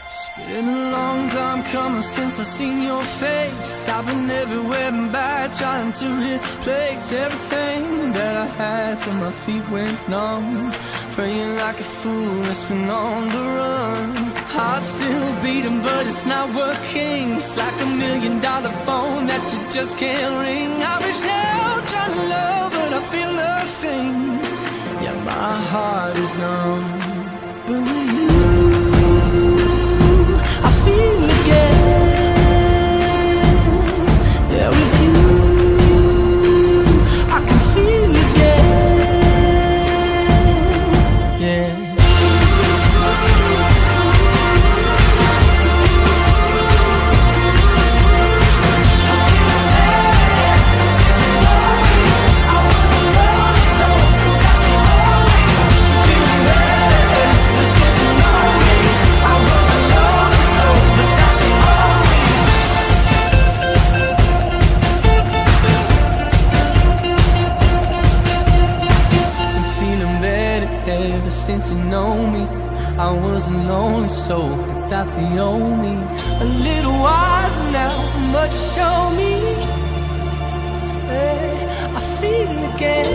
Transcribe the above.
It's been a long time coming since I seen your face. I've been everywhere and back, trying to replace everything that I had till my feet went numb. Praying like a fool, it's been on the run. Heart still beating, but it's not working. It's like $1 million phone that you just can't ring. I reached out trying to love, but I feel nothing. Yeah, my heart is numb. But with you, I feel again. Yeah, with you, I can feel again. Yeah. Since you know me, I wasn't lonely, so but that's the only. A little wiser now from what you show me. Hey, I feel again.